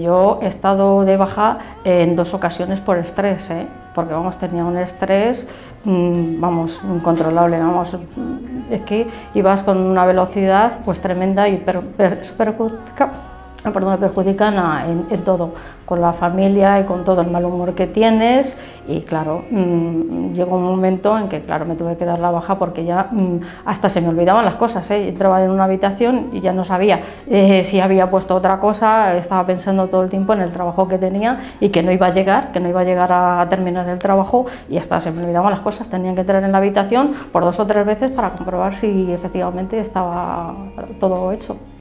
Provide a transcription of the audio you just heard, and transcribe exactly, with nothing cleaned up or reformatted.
yo he estado de baja en dos ocasiones por estrés, ¿eh? Porque vamos, tenía un estrés, mmm, vamos, incontrolable, vamos, es que ibas con una velocidad pues tremenda y per, per, perjudica, perdón, perjudican a, en, en todo, con la familia y con todo el mal humor que tienes. Y claro, mmm, llegó un momento en que claro, me tuve que dar la baja porque ya mmm, hasta se me olvidaban las cosas, ¿eh? Entraba en una habitación y ya no sabía eh, si había puesto otra cosa, estaba pensando todo el tiempo en el trabajo que tenía y que no iba a llegar, que no iba a llegar a, a terminar el trabajo, y hasta se me olvidaban las cosas, tenían que entrar en la habitación por dos o tres veces para comprobar si efectivamente estaba todo hecho.